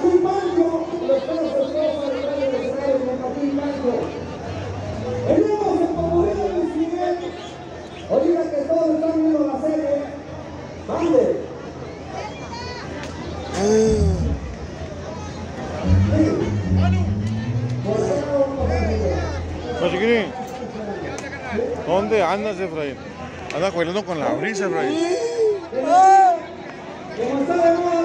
Martín Manco, los casos de Martín Manco. Venimos en comunidad de Luis Miguel. Ahorita que todos están viendo la serie, mande. No, chiquirín. ¿Dónde andas, Efraín? Anda bailando con la brisa, Efraín. Como está de moda